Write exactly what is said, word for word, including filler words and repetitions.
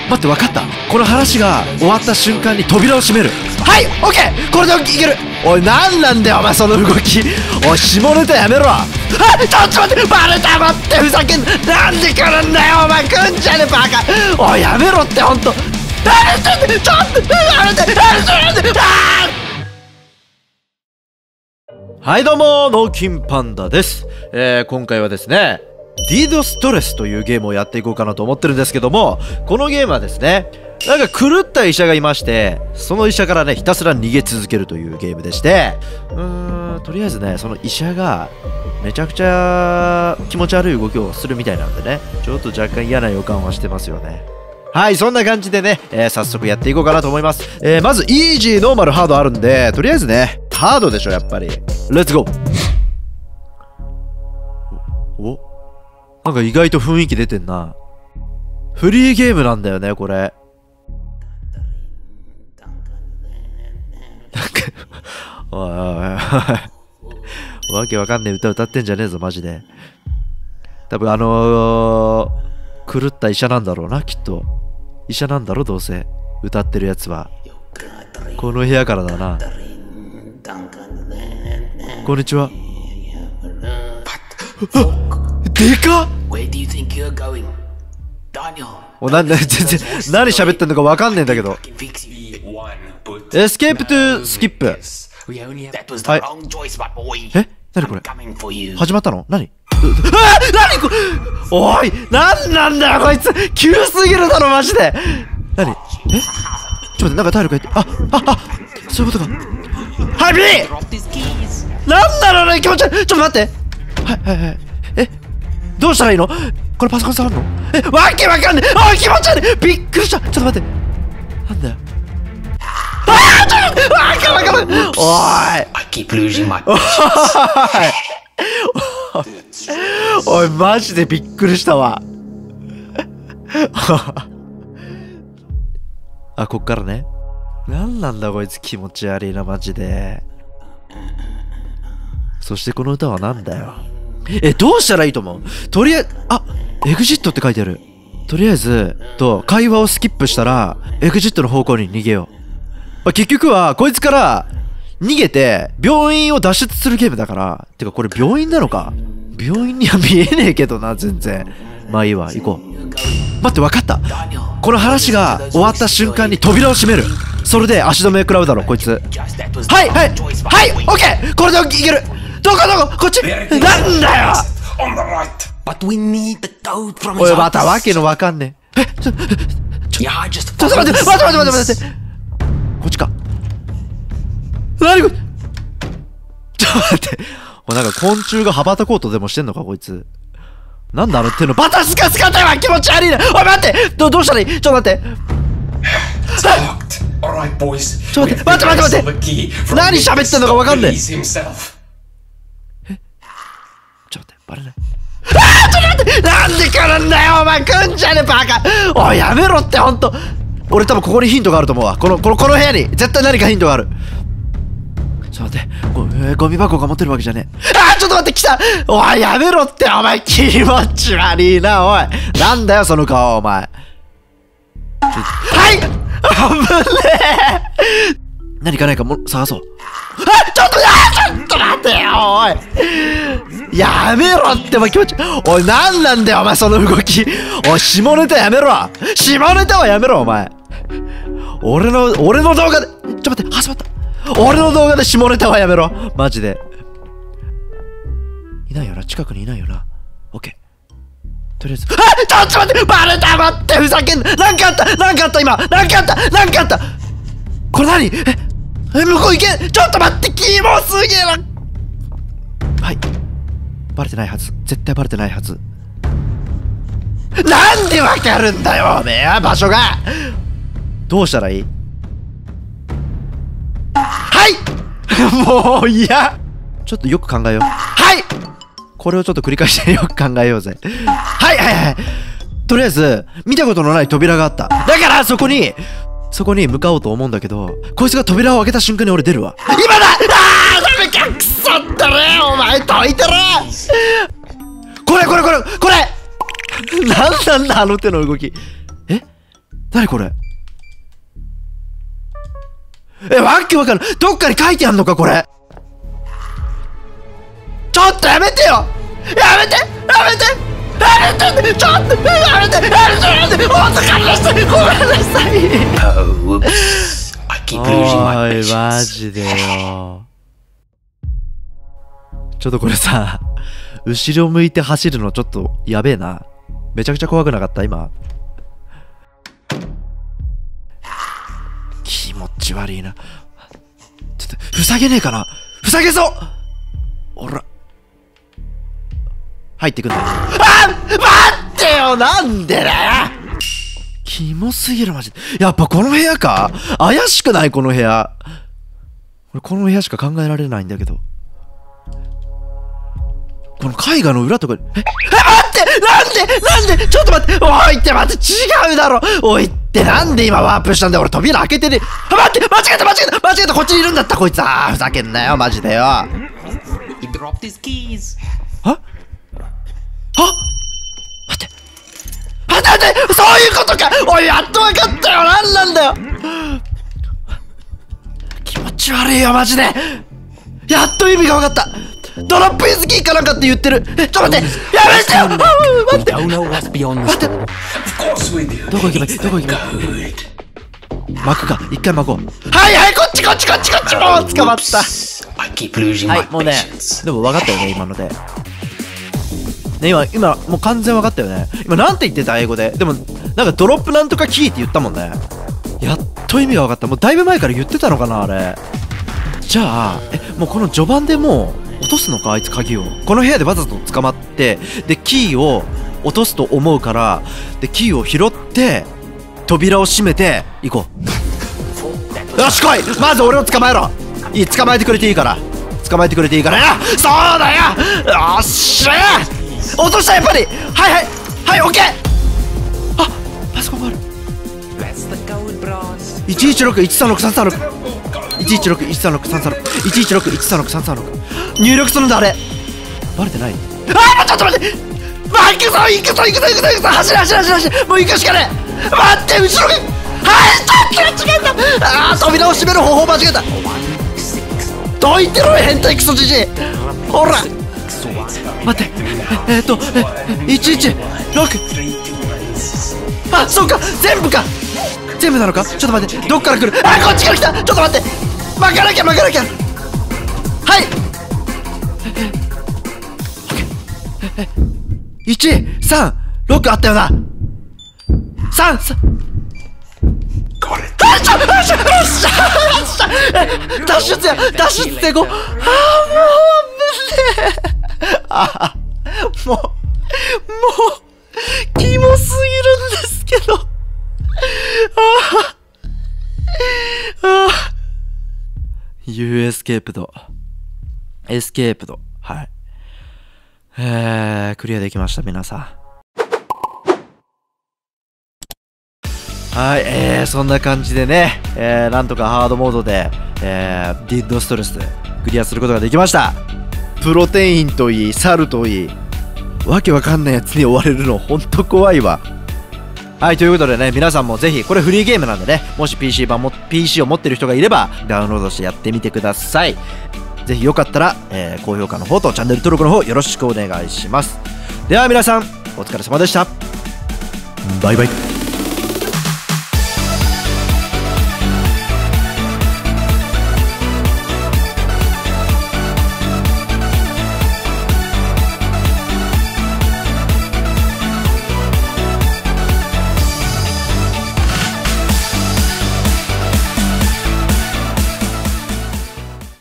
待って、分かった。この話が終わった瞬間に扉を閉める。はい、オッケー。これでいける。おい、なんなんだよお前その動き。おい、下ネタやめろ。あ、ちょっと待って、バレた。待って、ふざけんなんで来るんだよお前。来んじゃねバカ。おい、やめろってほんと。やめて、ちょっとやめて、やめて、やめて。あーはい、どうもノーキンパンダです。えー、今回はですね、ディードストレスというゲームをやっていこうかなと思ってるんですけども、このゲームはですね、なんか狂った医者がいまして、その医者からねひたすら逃げ続けるというゲームでして、うーんとりあえずね、その医者がめちゃくちゃ気持ち悪い動きをするみたいなんでね、ちょっと若干嫌な予感はしてますよね。はい、そんな感じでね、えー、早速やっていこうかなと思います。えー、まずイージー、ノーマル、ハードあるんで、とりあえずねハードでしょやっぱり。レッツゴー。お、なんか意外と雰囲気出てんな。フリーゲームなんだよねこれ。なんかおいおいおいわけわかんねえ歌歌ってんじゃねえぞマジで。多分あのー、狂った医者なんだろうなきっと。医者なんだろどうせ歌ってるやつは。この部屋からだな。こんにちは。でかっ。おな、な、全然何喋ってんのかわかんねえんだけど。エスケープトゥスキップ。はい。え、何これ始まったの。何。あー、何これ。おい、なんなんだよこいつ。急すぎるだろマジで。何。え、ちょっと待って、なんか体力入って。あ、あ、あ、そういうことか。はい、ビーなんだろうね、気持ち悪い。ちょっと待って。はいはいはい。え、どうしたらいいのこれ。パソコン触るの。え、わけわかんねえ。おい、気持ち悪い。びっくりした。ちょっと待って。なんだよ。ああ、ちょっとわけわかんない。おい。おい、マジでびっくりしたわ。あ、こっからね。なんなんだこいつ、気持ち悪いなマジで。そしてこの歌はなんだよ。え、どうしたらいいと思う。とりあえず、あ、エグジットって書いてある。とりあえずと会話をスキップしたらエグジットの方向に逃げよう。まあ、結局はこいつから逃げて病院を脱出するゲームだから。てかこれ病院なのか。病院には見えねえけどな全然。まあいいわ、行こう。待って、分かった。この話が終わった瞬間に扉を閉める。それで足止め食らうだろこいつ。はいはいはい、オッケー。これでいける。どこどこ、こっち。なんだよ。おい、またわけのわかんねえ。え、ちょ、ちょ、ちょっと待って、待って待って待って待って。こっちか。なにこれ。ちょっと待って。おい、なんか昆虫が羽ばたこうとでもしてんのかこいつ。なんだあの手のバタスカスカタイは気持ち悪いな。おい待って、どどうしたらいい。ちょっと待って。ちょっと待って待って待って待って。何喋ってんのかわかんねえ。え、ちょっと待って、バレない。ああ、ちょっと待って。なんで来るんだよお前。来んじゃねえバカ。おいやめろってほんと。俺多分ここにヒントがあると思うわ。このこのこの部屋に絶対何かヒントがある。ちょっと待って、ご、えー、ゴミ箱が持ってるわけじゃねえ。ああ、ちょっと待って、来た。おいやめろってお前。気持ち悪いなおい。なんだよその顔お前。はい、危ねえ。何かないかも探そう。あ、ちょっと、あ、ちょっと待ってよおい。やめろってお前気持ち。おい、なんなんだよお前その動き。おい、下ネタやめろ。下ネタはやめろお前。俺の俺の動画で。ちょっと待って、始まった。俺の動画で下ネタはやめろマジで。いないよな、近くにいないよな。オッケー。とりあえず、あ、ちょっと待って、バレた。待って、ふざけんな。なんかあった、なんかあった今。なんかあった、なんかあった。これ何。ええ、向こう行け。ちょっと待って、キモすげえな。はい、バレてないはず。絶対バレてないはず。なんでわかるんだよおめえ、場所が。どうしたらいい。はいもういや、ちょっとよく考えよう。はい、これをちょっと繰り返してよく考えようぜ。はいはいはい。とりあえず見たことのない扉があった。だからそこにそこに向かおうと思うんだけど、こいつが扉を開けた瞬間に俺出るわ。今だ。あーダメか、クソったれお前。解いてる。これこれこれこれ。なんなんだあの手の動き。え、 何これ。え、わけわかんない。どっかに書いてあんのかこれ。ちょっとやめてよ。やめてやめてやめてちょっとやめてやめてやめてお疲れなさい。ごめんなさい。おいマジでよ。ちょっとこれさ、後ろ向いて走るのちょっとやべえな。めちゃくちゃ怖くなかった今。気持ち悪いな。ちょっとふさげねえかな。ふさげそう。おら入ってくんだよ。あっ待ってよ。なんでだよ。キモすぎるマジで。やっぱこの部屋か。怪しくないこの部屋。俺この部屋しか考えられないんだけど。この絵画の裏とか。え、え、待ってなんでなんでちょっと待っておいって待って違うだろおいってなんで今ワープしたんだよ。俺扉開けてね。待って間違えた間違えた間違えたこっちにいるんだったこいつ。あーふざけんなよマジでよ。はは待って待って待ってそういうことか。おいやっと分かったよ。なんなんだよ。気持ち悪いよマジで。やっと意味が分かった。ドロップイズキーかなんかって言ってる。え、ちょっと待ってやめてよ。待って待ってどこ行けばいいどこ行けばいい。巻くか一回巻こう。はいはいこっちこっちこっちこっち。もう捕まった。はいもうねでも分かったよね今のでね。今今もう完全分かったよね。今なんて言ってた英語で。でもなんかドロップなんとかキーって言ったもんね。やっと意味が分かった。もうだいぶ前から言ってたのかなあれ。じゃあえもうこの序盤でもう落とすのかあいつ鍵を。この部屋でわざと捕まってでキーを落とすと思うからでキーを拾って扉を閉めて行こう。よし来い。まず俺を捕まえろ。いい捕まえてくれていいから捕まえてくれていいからよ。そうだよよっしゃ落としたやっぱり。はいはいはいオッケー。あパソコンがある。いちいちろくいちさんろくさんさんろく いちいちろくいちさんろくさんさんろく いちいちろくいちさんろくさんさんろく入力するんだあれ。バレてない。ああちょっと待って。まあ行くぞ行くぞ行くぞ行くぞ行くぞ走れ走れ走れ走れもう行くしかねえ。待って後ろにはいちょっと間違えた。ああ扉を閉める方法間違えた。どいてろ変態クソじじい。ほら待ってええー、っとえいちいちろくあそうか全部か全部なのか。ちょっと待ってどっから来る。あこっちから来た。ちょっと待って巻かなきゃ巻かなきゃ。はいいちさんろくあったよな。さんさんこれあっしゃあっしゃあっしゃあっしゃ脱出や脱出成功。ああもう危ねえ。あもうもうキモすぎるんですけど。あああユーエスケープドエスケープドはいえー、クリアできました皆さん。はい、えー、そんな感じでね、えー、なんとかハードモードで、えー、ディッドストレスクリアすることができました。プロテインといいサルといいわけわかんないやつに追われるのほんと怖いわ。はい、ということでね、皆さんもぜひ、これフリーゲームなんでね、もし ピーシー 版も、ピーシー を持ってる人がいれば、ダウンロードしてやってみてください。ぜひよかったら、えー、高評価の方とチャンネル登録の方よろしくお願いします。では皆さん、お疲れ様でした。バイバイ。